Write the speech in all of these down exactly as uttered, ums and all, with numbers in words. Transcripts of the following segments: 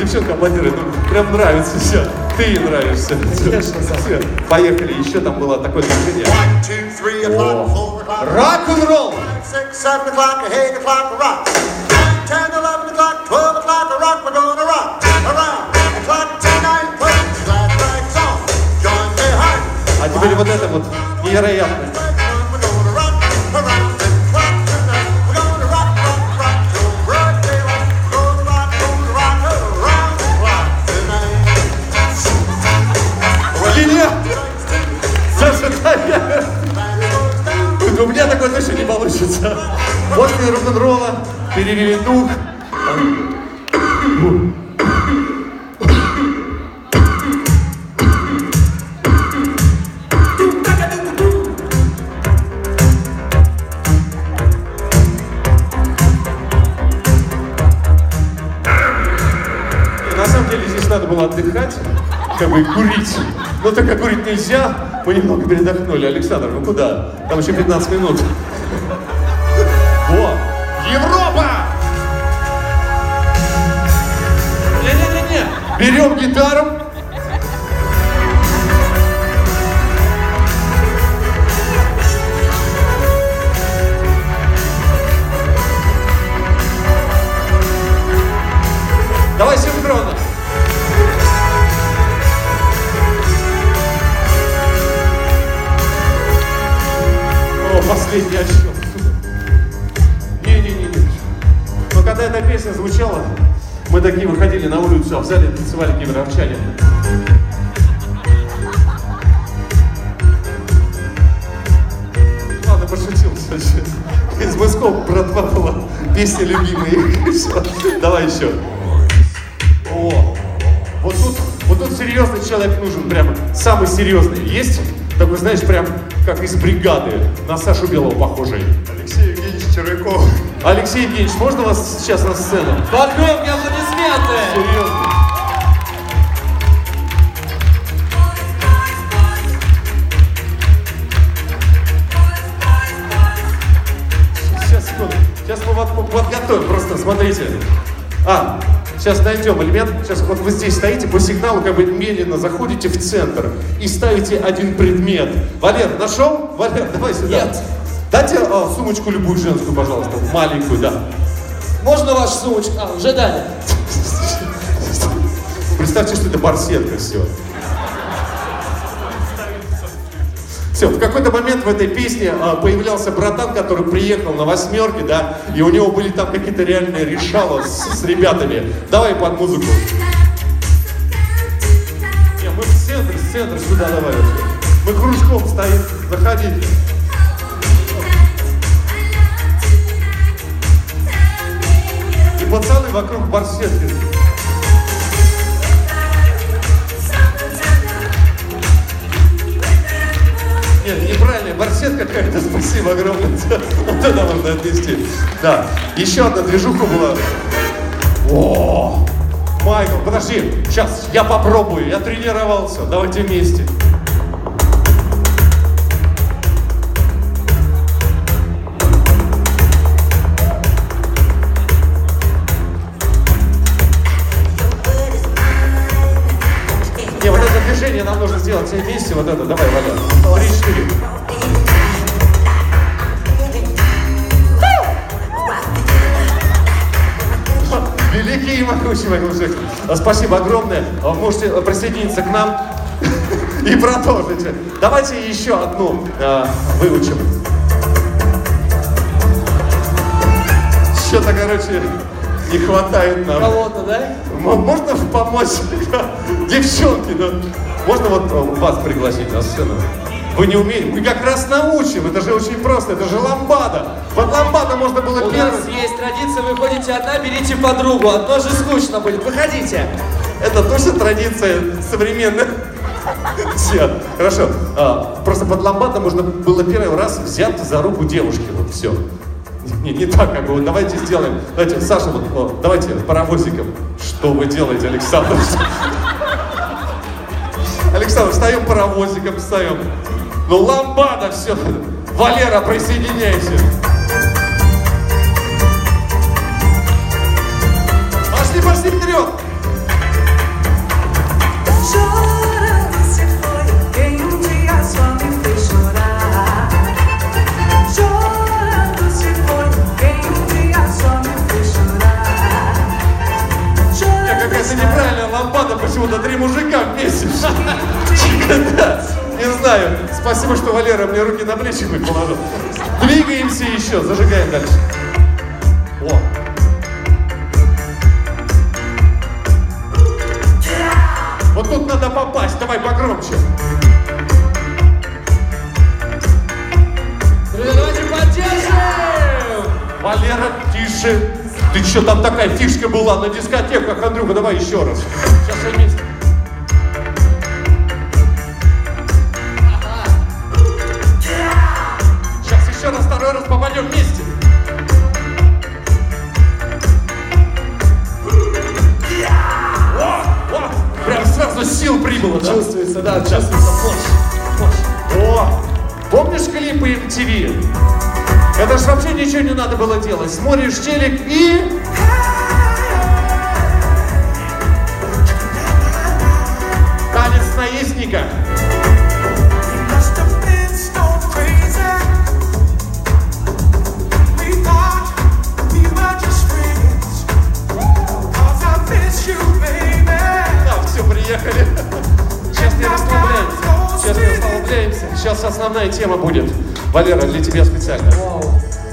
девчонка аплодирует, ну, прям нравится все. Ты ей нравишься. Конечно, все. Поехали, еще там было такое движение. Рок-н-ролл! А теперь вот это вот невероятно. У меня такое точно не получится. После рок-н-ролла перевели дух. На самом деле здесь надо было отдыхать, как бы курить. Но так как курить нельзя, мы немного передохнули. Александр, ну куда? Там еще пятнадцать минут. О, Европа! Не-не-не-не. Берем гитару. Давай синхронно. Последний отсчет. Не-не-не. Но когда эта песня звучала, мы такие выходили на улицу, а в зале танцевали кемеровчане. Ладно, пошутил, кстати. Из Мыскова братва была песня любимая. Все. Давай еще. О, вот тут, вот тут серьезный человек нужен, прямо самый серьезный. Есть? Такой, знаешь, прям как из бригады, на Сашу Белого похожий. Алексей Евгеньевич Червяков. Алексей Евгеньевич, можно вас сейчас на сцену? Погромче аплодисменты! Серьезно. Сейчас, секунду. Сейчас мы вот подготовим, просто смотрите. А, сейчас найдем элемент. Сейчас вот вы здесь стоите, по сигналу как бы медленно заходите в центр и ставите один предмет. Валер, нашел? Валер, давай сюда. Нет. Дайте а, сумочку любую женскую, пожалуйста, маленькую, да. Можно вашу сумочку? А, уже дали. Представьте, что это барсетка, все. Все, в какой-то момент в этой песне а, появлялся братан, который приехал на восьмерке, да, и у него были там какие-то реальные решала с, с ребятами. Давай под музыку. Не, мы в центр, в центр сюда давай. Мы кружком стоим, заходите. И пацаны вокруг барсетки. Нет, неправильная барсетка какая-то, спасибо огромное. Вот это можно отнести. Да, еще одна движуха была. О, Майкл, подожди, сейчас я попробую, я тренировался, давайте вместе. Не, вот это движение нам нужно сделать все вместе, вот это, давай, Валя. Три-четыре. Великий и могучий Майкл Джексон. Спасибо огромное. Можете присоединиться к нам и продолжить. Давайте еще одну э, выучим. Что-то, короче, не хватает нам. Кого-то, да? Можно помочь? Девчонки, ну, можно вот вас пригласить на сцену? Вы не умеете? Мы как раз научим. Это же очень просто. Это же ламбада. Под ламбада можно было У первым. нас есть традиция, вы ходите одна, берите подругу. Одно же скучно будет. Выходите. Это точно традиция современная. Все, хорошо. А, просто под ламбада можно было первый раз взять за руку девушки. Вот все. Не, не так, как бы. Вот давайте сделаем. Давайте, Саша, вот, вот давайте паровозиком. Что вы делаете, Александр? Александр, встаем паровозиком, встаем. Ну, ламбада, все. Валера, присоединяйся. Пошли, пошли вперед. Chorando se foi quem um dia só me fez chorar. Chorando se foi quem um dia só me fez chorar. Какая-то неправильная лампада, почему-то три мужика вместе. Да, не знаю. Спасибо, что Валера мне руки на плечи положил. Двигаемся еще, зажигаем дальше. О. Вот тут надо попасть, давай погромче. Давайте поддержим! Валера, тише. Ты что, там такая фишка была на дискотеках, Андрюха, давай еще раз. Сейчас все вместе. Ага. Сейчас еще раз, второй раз попадем вместе. О, о, прям сразу сил прибыло, да? Чувствуется, да, чувствуется мощь. Мощь. О, помнишь клипы эм ти ви? Это ж вообще ничего не надо было делать. Смотришь телек и... Танец наездника. Да, все, приехали. Сейчас не расслабляемся. Сейчас не расслабляемся. Сейчас основная тема будет. Валера, для тебя специально. Вау.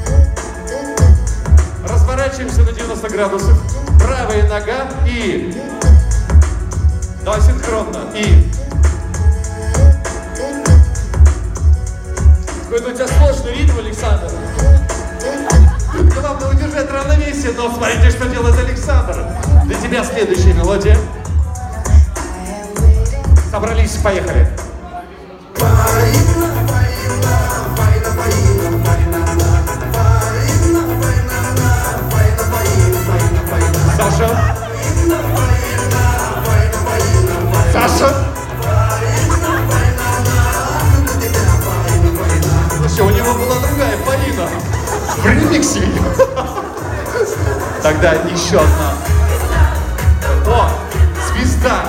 Разворачиваемся на девяносто градусов. Правая нога и... Давай синхронно. И... Какой-то у тебя сложный ритм, Александр. Главное удержать равновесие, но смотрите, что делает Александр. Для тебя следующая мелодия. Собрались, поехали. Саша. Саша. Слушай, у него была другая Полина. В ремиксе. Тогда еще одна. О, звезда.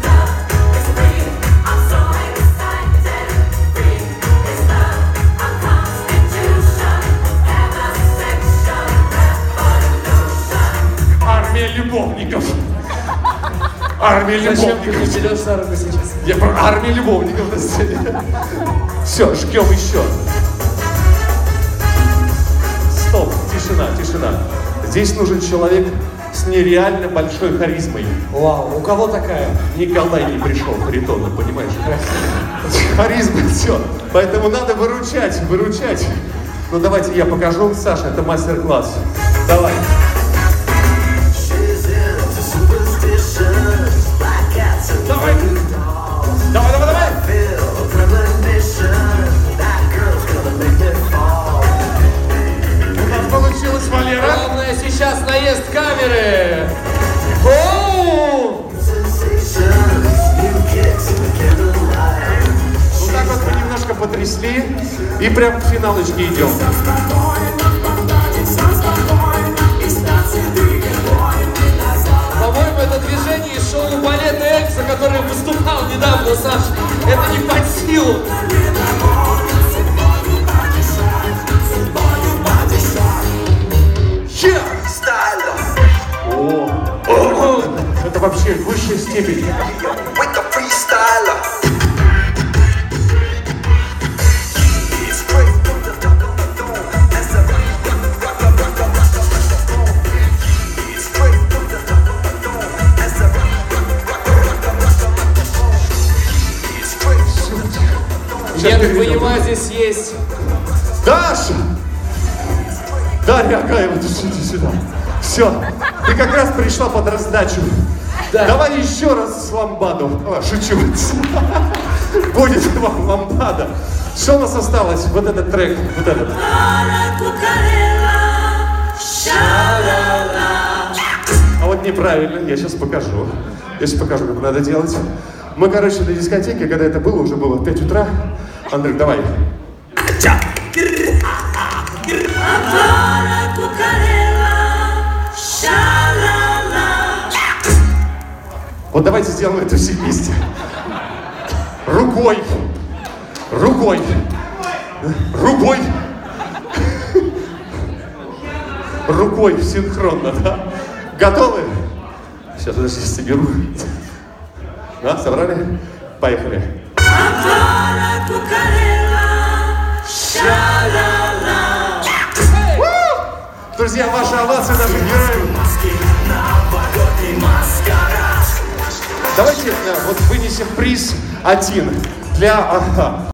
Армия любовников. Армия Зачем ты любовников. не берешь за руку сейчас? Я про армию любовников на сцене. Все, жгем еще. Стоп, тишина, тишина. Здесь нужен человек с нереально большой харизмой. Вау, у кого такая? Николай не пришел, Харитонов, понимаешь? Харизма, все. Поэтому надо выручать, выручать. Ну давайте я покажу. Саша, это мастер-класс. Давай. Давай. Давай, давай, давай. У нас получилось, Валера. Главное сейчас наезд камеры. Оу! Вот так вот мы немножко потрясли и прям к финалочке идем. По-моему, это движение из шоу балета Экса, который выступал недавно, Саш. Это не под силу. Yeah! О, о, это вообще высшая степень. Я так понимаю, здесь есть... Даша! Дарья Агаева, ты иди сюда. Все, ты как раз пришла под раздачу. Да. Давай еще раз с ламбаду. А, шучу. Будет вам ламбада. Что у нас осталось? Вот этот трек, вот этот. А вот неправильно, я сейчас покажу. Я сейчас покажу, как надо делать. Мы, короче, на дискотеке, когда это было, уже было в пять утра. Андрей, давай. Вот давайте сделаем это все вместе. Рукой. Рукой. Рукой. Рукой синхронно, да? Готовы? Сейчас, подожди, соберу. Да, собрали? Поехали. Друзья, ваши овации нашим героям. Давайте вот вынесем приз один для... Ага.